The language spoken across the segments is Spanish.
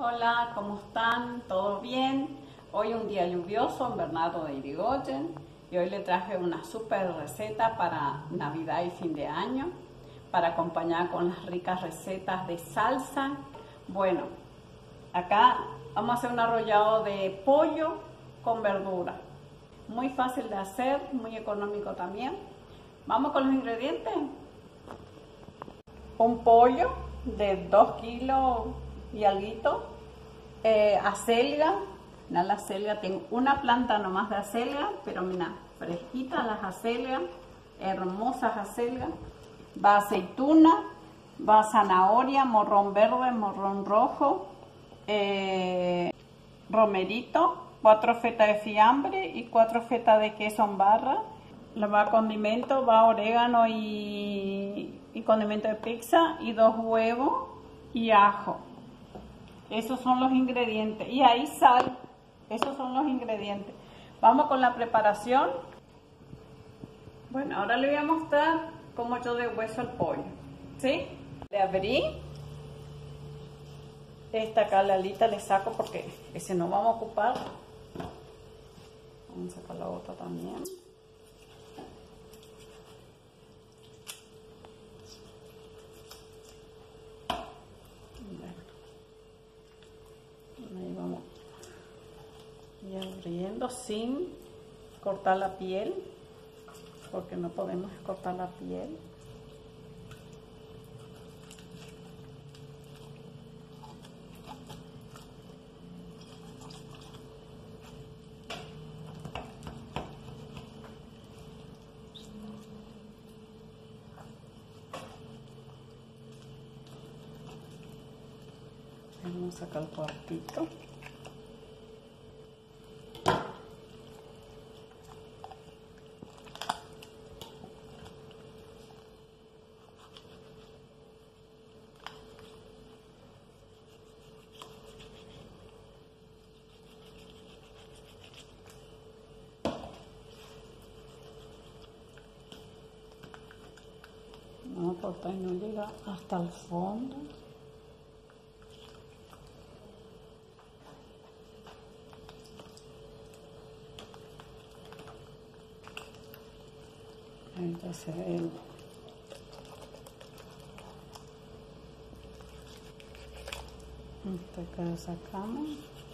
Hola, ¿cómo están? ¿Todo bien? Hoy un día lluvioso en Bernardo de Irigoyen y hoy le traje una súper receta para Navidad y fin de año para acompañar con las ricas recetas de salsa. Bueno, acá vamos a hacer un arrollado de pollo con verdura. Muy fácil de hacer, muy económico también. Vamos con los ingredientes. Un pollo de 2 kilos y alguito, acelga. Mira, la acelga, tengo una planta nomás de acelga, pero mira, fresquitas las acelgas, hermosas acelgas. Va aceituna, va zanahoria, morrón verde, morrón rojo, romerito, 4 fetas de fiambre y 4 fetas de queso en barra. Le va condimento, va orégano y condimento de pizza y 2 huevos y ajo. Esos son los ingredientes. Y ahí sal. Esos son los ingredientes. Vamos con la preparación. Bueno, ahora le voy a mostrar cómo yo deshueso el pollo. ¿Sí? Le abrí. Esta acá la alita le saco porque ese no vamos a ocupar. Vamos a sacar la otra también. Ahí vamos y abriendo sin cortar la piel, porque no podemos cortar la piel. Vamos a sacar el cuartito. Vamos a cortar y no llega hasta el fondo. Entonces acá lo sacamos.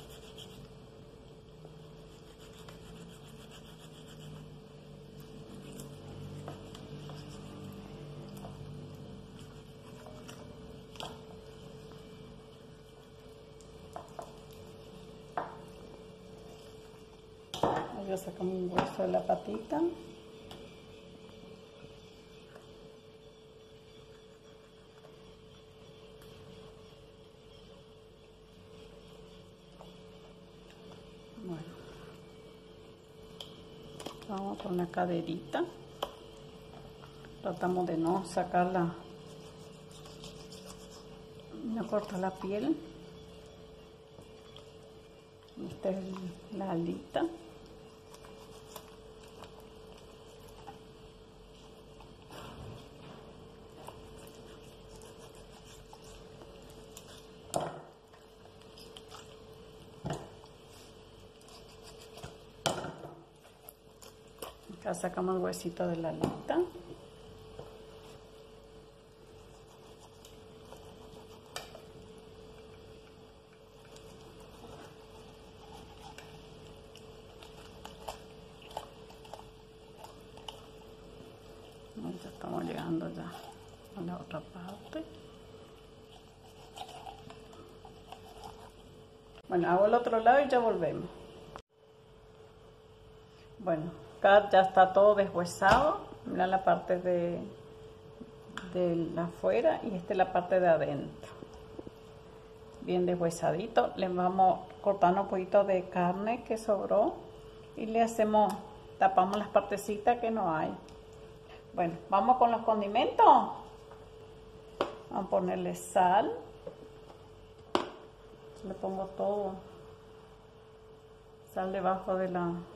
Ahí sacamos un hueso de la patita. Bueno, vamos con la caderita. Tratamos de no sacarla, no cortar la piel. Esta es la alita. Acá sacamos el huesito de la alita. Ya estamos llegando ya a la otra parte. Bueno, hago el otro lado y ya volvemos. Bueno, acá ya está todo deshuesado. Mira la parte de la afuera y esta es la parte de adentro. Bien deshuesadito. Le vamos cortando un poquito de carne que sobró y le hacemos, tapamos las partecitas que no hay. Bueno, vamos con los condimentos. Vamos a ponerle sal. Le pongo todo. Sal debajo de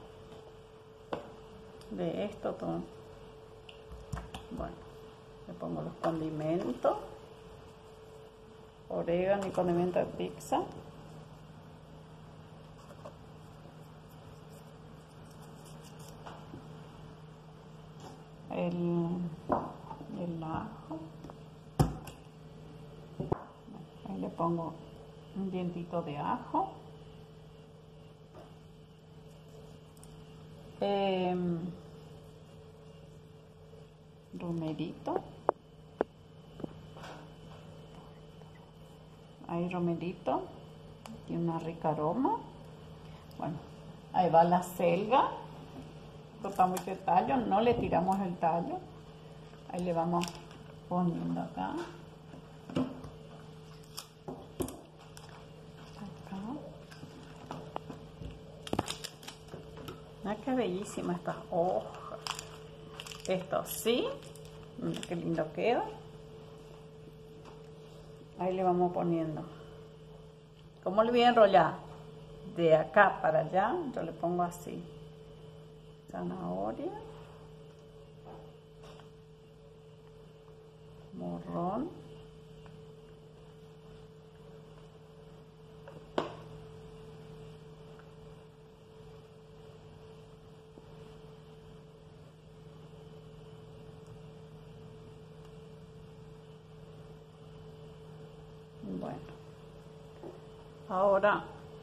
esto todo. Bueno, le pongo los condimentos. Orégano y condimento de pizza. el ajo. Ahí le pongo un dientito de ajo. Romerito. Ahí romerito. Tiene una rica aroma. Bueno, ahí va la selga. Cortamos el tallo, no le tiramos el tallo. Ahí le vamos poniendo acá. Mira qué bellísima estas hojas. Esto sí, mira qué lindo queda. Ahí le vamos poniendo. ¿Cómo le voy a enrollar? De acá para allá, yo le pongo así. Zanahoria. Morrón. Bueno, ahora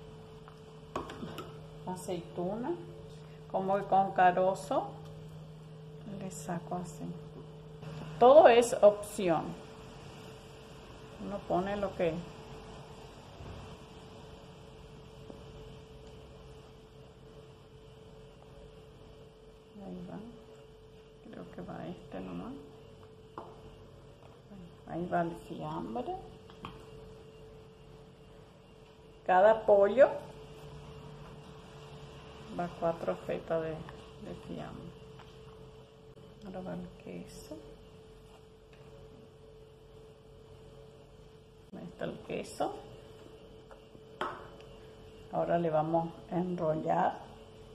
aceituna, como voy con carozo, le saco así. Todo es opción, uno pone lo que ahí va, creo que va este nomás. Ahí va el fiambre. Cada pollo va 4 fetas de fiambre. Ahora va el queso. Ahí está el queso. Ahora le vamos a enrollar.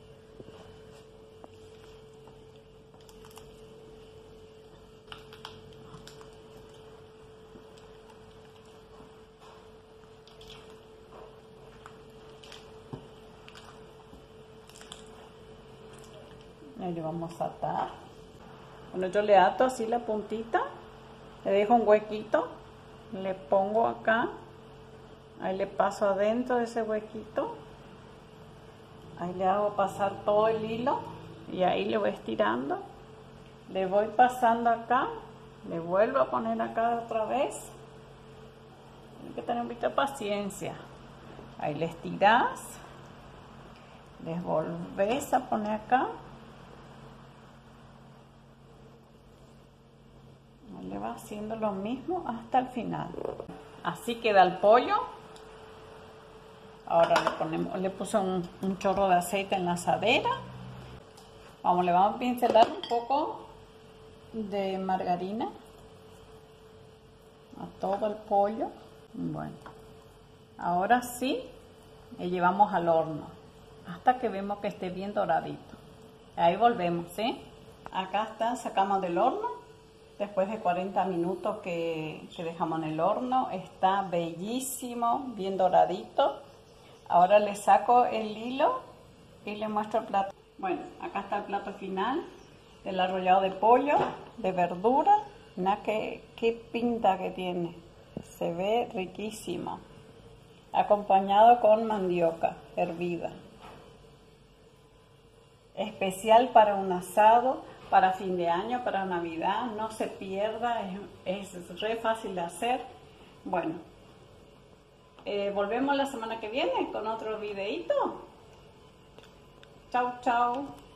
Ahí le vamos a atar. Bueno, yo le ato así la puntita, le dejo un huequito, le pongo acá, ahí le paso adentro de ese huequito, ahí le hago pasar todo el hilo y ahí le voy estirando, le voy pasando acá, le vuelvo a poner acá otra vez. Hay que tener un poquito de paciencia. Ahí le estiras, les volvés a poner acá. Le va haciendo lo mismo hasta el final. Así queda el pollo. Ahora le puse un chorro de aceite en la asadera. Le vamos a pincelar un poco de margarina a todo el pollo. Bueno, ahora sí le llevamos al horno hasta que vemos que esté bien doradito. Ahí volvemos, ¿sí? Acá está, sacamos del horno. Después de 40 minutos que dejamos en el horno, está bellísimo, bien doradito. Ahora le saco el hilo y le muestro el plato. Bueno, acá está el plato final del arrollado de pollo, de verdura. Mira qué pinta que tiene. Se ve riquísimo. Acompañado con mandioca hervida. Especial para un asado, para fin de año, para Navidad, no se pierda, es re fácil de hacer. Bueno, volvemos la semana que viene con otro videito. Chau, chau.